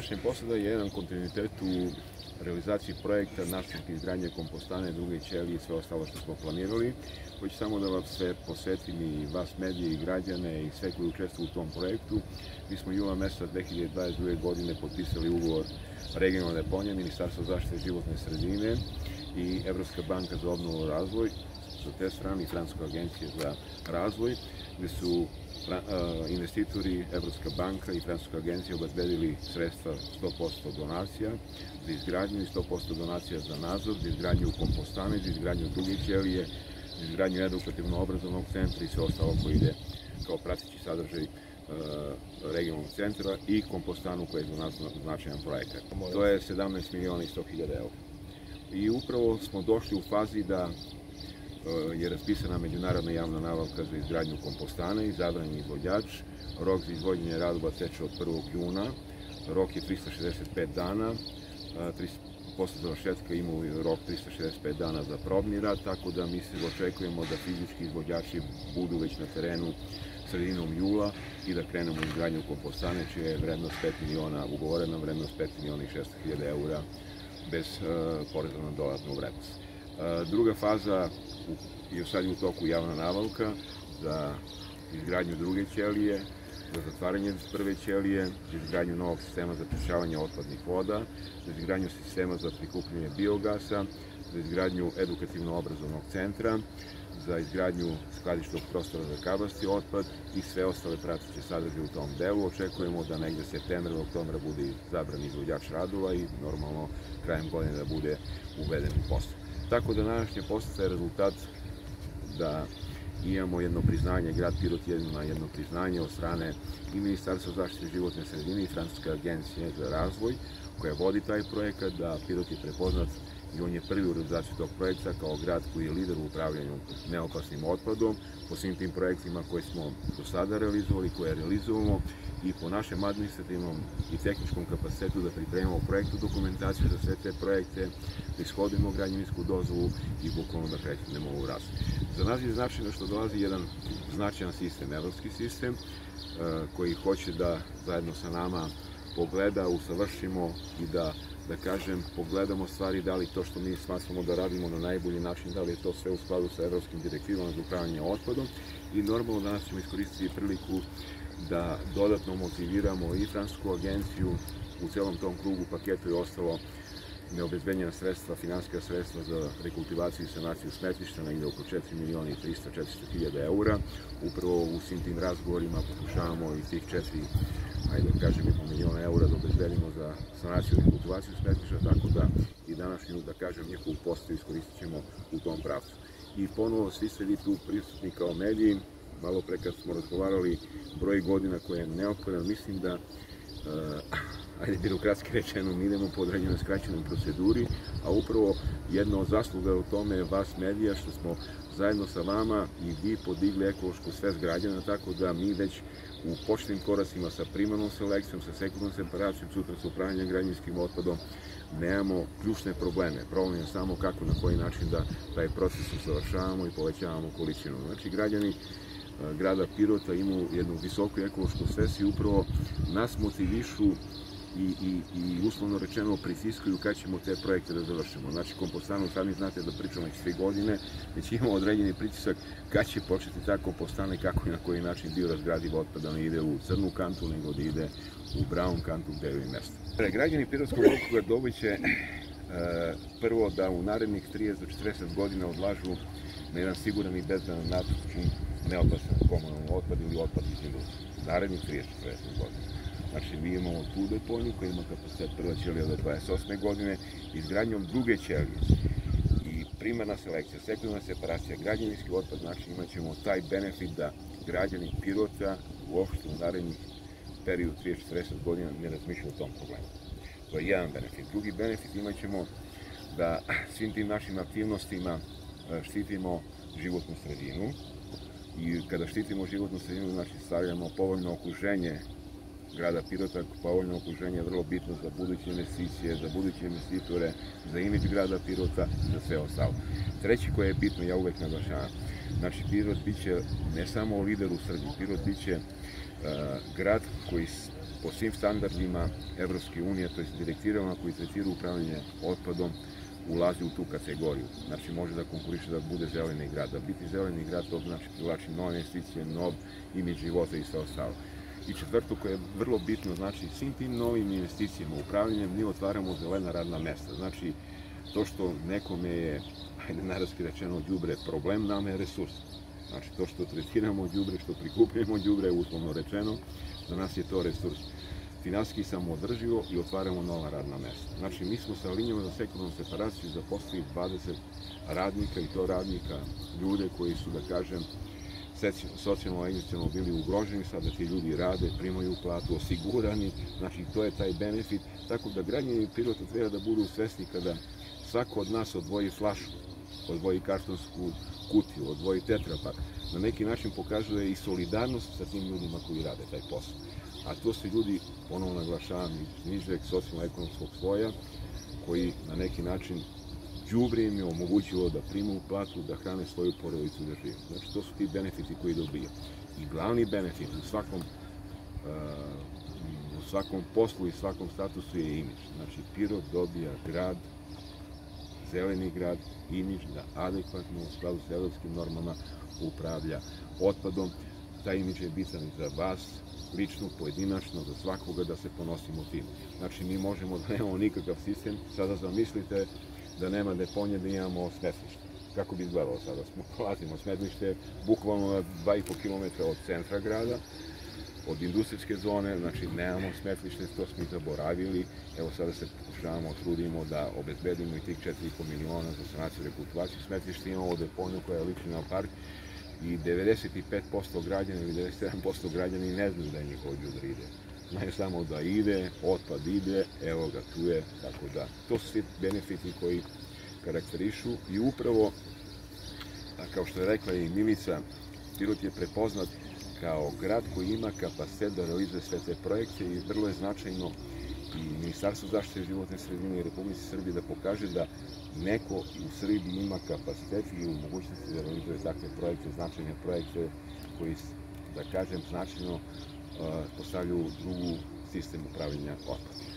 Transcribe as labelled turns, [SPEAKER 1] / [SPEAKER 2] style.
[SPEAKER 1] današnja posada je jedan kontinuitet u realizaciji projekta nastavka izgradnje kompostane, druge ćelije i sve ostalo što smo planirali. Hoću samo da vam se posvetim i vas medije i građane i sve koji učestvuju u tom projektu. Mi smo jula meseca 2022. godine potpisali ugovor regionalne deponije, Ministarstvo zaštite životne sredine i Evropska banka za obnovu i razvoj, sa te strane i Francuska agencija za razvoj, gde su investitori, Evropska banka i Francuska agencija obezbedili sredstva 100% donacija za izgradnju i 100% donacija za nadzor, za izgradnju kompostane, za izgradnju druge ćelije, za izgradnju edukativno-obrazovnog centra i sve ostalo koje ide kao prateći sadržaj regionalnog centra i kompostanu koja je za nas značajan projekat. To je 17 miliona i 100 hiljada eura. I upravo smo došli u fazi da je raspisana međunarodna javna nabavka za izgradnju kompostane, izabran je izvođač, rok za izvođenje radova teče od 1. juna, rok je 365 dana, posle završetka imaju rok 365 dana za probni rad, tako da mi se očekujemo da fizički izvođači budu već na terenu sredinom jula i da krenemo u izgradnju kompostane, čija je vrednost 5 miliona, ugovorena vrednost 5 miliona i 600 hiljada eura bez poreza na dodatnu vrednost. Druga faza je sad u toku javna nabavka za izgradnju druge ćelije, za zatvaranje prve ćelije, za izgradnju novog sistema za prečišćavanje otpadnih voda, za izgradnju sistema za prikupljanje biogasa, za izgradnju edukativno-obrazovnog centra, za izgradnju skladišnog prostora za kabasti otpad i sve ostale prateće sadržaje u tom delu. Očekujemo da negde septembra, oktobra bude izabran izvođač radova i normalno krajem godine da bude uveden u posao. Tako da današnja poseta je rezultat da imamo jedno priznanje, grad Pirot ima jedno priznanje od strane i Ministarstva zaštite životne sredine i Francuske agencije za razvoj koja vodi taj projekat, da Pirot je prepoznat i on je prvi u realizaciji tog projekta kao grad koji je lider u upravljanju neopasnim otpadom. Po svim tim projektima koje smo do sada realizovali, koje realizujemo i po našem administrativnom i tehničkom kapacitetu da pripremimo projektnu dokumentaciju za sve te projekte, da ishodimo građevinsku dozvolu i bukvalno da krenemo u razvoj. Za nas je značajno što dolazi jedan značajan sistem, evropski sistem, koji hoće da zajedno sa nama pogleda, usavršimo i da kažem, pogledamo stvari, da li to što mi smatramo da radimo na najbolji način, da li je to sve u skladu sa evropskim direktivama za upravljanje otpadom i normalno danas ćemo iskoristiti priliku da dodatno motiviramo i Francusku agenciju u celom tom krugu paketu je ostalo neobezbeđena sredstva, finansijska sredstva za rekultivaciju i sanaciju smetlišta, negde oko 4 miliona i 300-400 hiljada eura. Upravo u svim tim razgovorima pokušavamo i tih 4, ajde da kažem, 1,5 miliona eura da obezbedimo za sanaciju i rekultivaciju smetlišta, tako da i današnju, da kažem, njihovu postoju iskoristit ćemo u tom pravcu. I ponovo, svi ste vi tu prisutni kao mediji, malo pre kad smo razgovarali broj godina koje je neophodan, mislim da ajde birokratski rečeno, mi idemo po određenoj skraćenoj proceduri, a upravo jedna od zasluga u tome je vas medija što smo zajedno sa vama i vi podigli ekološku svest građana, tako da mi već u početnim koracima sa primarnom selekcijom, sa sekundarnom separacijom, sutra sa upravljanjem građevinskim otpadom, nemamo ključne probleme. Problem je samo kako, na koji način da taj proces usavršavamo i povećavamo količinu. Znači, građani grada Pirota imaju jednu visoku ekološku svest i upravo nas motivišu i uslovno rečeno pritiskaju kad ćemo te projekte da završimo. Znači, kompostanu, sami znate da pričamo već 3 godine, već imamo određeni pritisak kad će početi ta kompostana i kako i na koji način biorazgradiv otpad da ne ide u crnu kantu, nego da ide u brown kantu gde je i mesto. Građani Pirotskog okruga dobiće prvo da u narednih 30 do 40 godina odlažu na jedan siguran i bezbedan način neopasan komunalni otpad ili otpad iz industrije. Narednih 30 do 40 godina. Znači, mi imamo tu deponiju koja ima kapacitet prva ćelija do 28. godine, izgradnjom druge ćelije i primarna selekcija, sekundarna separacija, građevinski otpad, znači imat ćemo taj benefit da građani Pirota uopšte u narednih periodu 30-40 godina ne razmišljaju o tom problemu. To je jedan benefit. Drugi benefit imat ćemo da svim tim našim aktivnostima štitimo životnu sredinu i kada štitimo životnu sredinu, znači stavljamo povoljno okruženje grada Pirota, povoljno okruženje je vrlo bitno za buduće investicije, za buduće investitore, za imidž grada Pirota i za sve ostalo. Treći koje je bitno, ja uvek naglašavam, znači Pirot biće ne samo lider u Srbiji, Pirot biće grad koji po svim standardima Evropske unije, to je direktivama koji tretiraju upravljanje otpadom, ulazi u tu kategoriju. Znači može da konkuriše da bude zeleni grad. Da biti zeleni grad to znači privlači nove investicije, nov imidž života i sve ostalo. I četvrto koje je vrlo bitno, znači svim tim novim investicijama, upravljanjem mi otvaramo zelena radna mesta. Znači to što nekome je, ajde naravski rečeno, đubre problem, nama je resurs. Znači to što tretiramo đubre, što prikupljamo đubre, uslovno rečeno, za nas je to resurs. Finansijski samoodrživo i otvaramo nova radna mesta. Znači mi smo sa linijama za sekundarnu separaciju zaposlili 20 radnika i to radnika, ljude koji su, da kažem, socijalno i egzistencijalno bili ugroženi, sada ti ljudi rade, primaju platu, osigurani, znači to je taj benefit, tako da građani Pirota treba da budu svesni kada svako od nas odvoji flašu, odvoji kartonsku kutiju, odvoji tetrapak, na neki način pokazuje i solidarnost sa tim ljudima koji rade taj posao. A to su ljudi, ponovno naglašavam, iz nižeg socijalno-ekonomskog sloja, koji na neki način đubre im je omogućilo da primu platu, da hrane svoju porodicu i da žive. Znači, to su ti benefiti koji dobije. I glavni benefit u svakom poslu i svakom statusu je imidž. Znači, Pirot dobija grad, zeleni grad, imidž da adekvatno u skladu s evropskim normama upravlja otpadom. Taj imidž je bitan i za vas, lično, pojedinačno, za svakoga da se ponosimo tim. Znači, mi možemo da nemamo nikakav sistem, sada zamislite da nema deponije, da imamo smetlište. Kako bi izgledalo sada? Prolazimo smetlište bukvalno na 2,5 km od centra grada, od industrijske zone, znači nemamo smetlište, to smo i zaboravili. Evo sada se pokušavamo, trudimo da obezbedimo i tih 4,5 miliona za sanaciju i rekultivaciju smetlišta. Imamo deponiju koja je lični na park i 95% građana ili 97% građana ne znaju da je njihovo đubre ide. Znaju samo da ide, otpad ide, evo ga tu je, tako da. To su svi benefiti koji karakterišu i upravo, kao što je rekla i Milica, Pirot je prepoznat kao grad koji ima kapacitet da realizuje sve te projekte i vrlo je značajno i Ministarstvo zaštite životne sredine i Republike Srbije da pokaže da neko u Srbiji ima kapacitet i u mogućnosti da realizuje takve projekte, značajne projekte koji, da kažem, značajno postavljaju drugu sistem upravljanja otpadom.